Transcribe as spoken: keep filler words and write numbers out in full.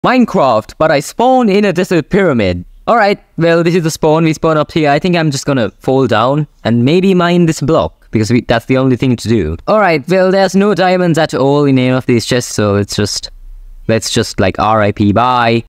Minecraft, but I spawned in a desert pyramid. Alright, well, this is the spawn. We spawn up here. I think I'm just gonna fall down and maybe mine this block, because we, that's the only thing to do. Alright, well, there's no diamonds at all in any of these chests, so it's just... let's just, like, R I P, bye.